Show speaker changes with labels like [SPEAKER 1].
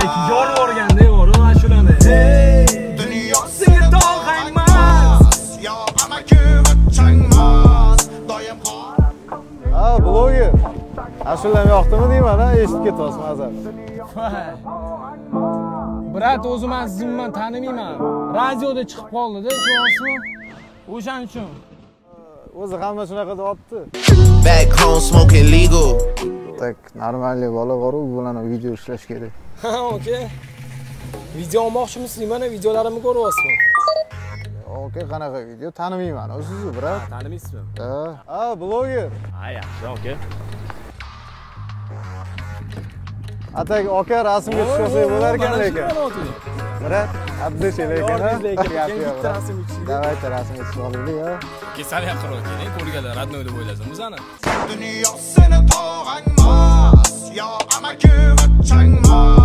[SPEAKER 1] Halbuki yor borganda yo'g'on ashulani. Hey, dunyo seni tog'aymas. Yo amaki changmas. Doim
[SPEAKER 2] Ha, bloger. Ashulam yoqdimi deyman-a, eshitib ketyapsiz mazar.
[SPEAKER 1] Brat, o'zim sizni tanimayman. Radioda chiqib qoldi-da, tushunasizmi? O'shaning uchun.
[SPEAKER 2] O'zi hamma shunaqa deyapti.
[SPEAKER 3] Back home smoking legal.
[SPEAKER 2] Tak, normalniy bola bor, u bilan video ishlash kerak.
[SPEAKER 1] Ha, okey. Video olmoqchimisiz? Mana videolarimni ko'ryapsizmi?
[SPEAKER 2] Okey, qanaqa video? Tanimayman, o'zingiz brat.
[SPEAKER 1] Tanimaysizmi?
[SPEAKER 2] Ha, bloger.
[SPEAKER 1] Ha, yaxshi, okey.
[SPEAKER 2] Atak aka rasmga tushsak bo'lar ekan lekin. Brat, abdeshe lekin. Давайте rasmga tushib olaylik, ha.
[SPEAKER 1] Kesal yaqinroq keling, ko'rganlar radnoy deb o'ylasin bizani.
[SPEAKER 4] Dunyo seni tog'aymas. Yo amaki changmas.